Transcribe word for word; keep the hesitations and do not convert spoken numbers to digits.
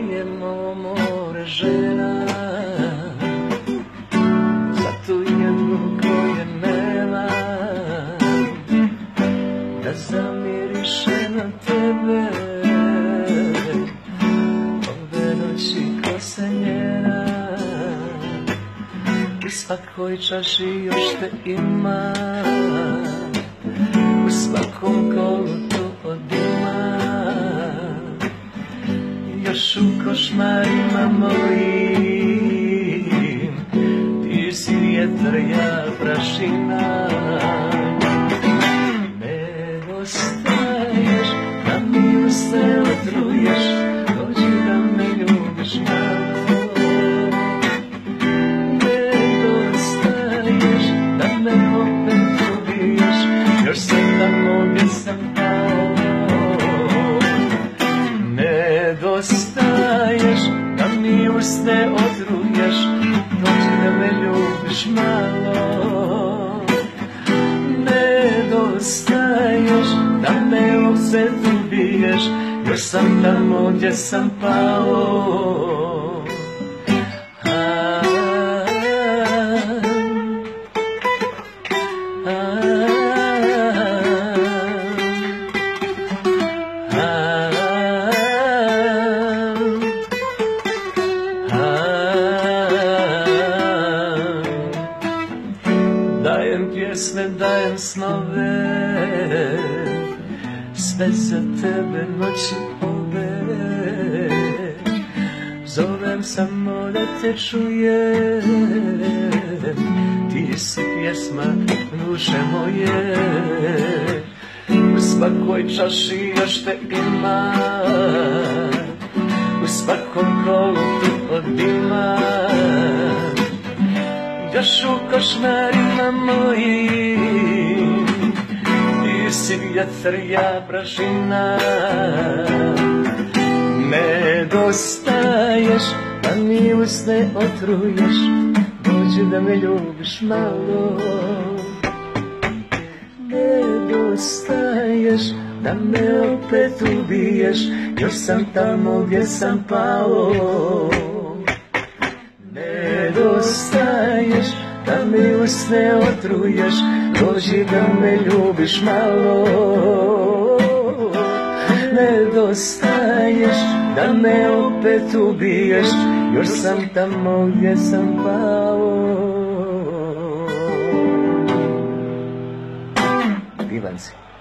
pijem ovo more žena za tu jednu koje nema, da zamiriše na tebe ove noći kosa njena. U svakoj čaši još te ima, u svakom kolutu od dima, još u košmarima mojim ti si vjetar, ja prašina. Nedostaješ da mi uste otruješ, dođi da me ljubiš malo. Nedostaješ da me opet ubiješ, još sam tamo gdje sam pao. Nedostaješ da mi uste otruješ, dođi da me ljubiš malo. Nedostaješ da me opet ubiješ, još sam tamo gdje sam pao. Dajem pjesme, dajem snove, sve za tebe noći ove. Zovem samo da te čujem, ti si pjesma duše moje. U svakoj čaši još te ima, u svakom kolutu od dima, još u košmarima mojim ti si vjetar, ja prašina. Nedostaješ da mi usne otruješ, dođi da me ljubiš malo. Nedostaješ da me opet ubiješ, još sam tamo gdje sam pao. Nedostaješ da mi usne otruješ, dođi da me ljubiš malo. Nedostaješ da me opet ubiješ, još sam tamo gdje sam pao. Divan si.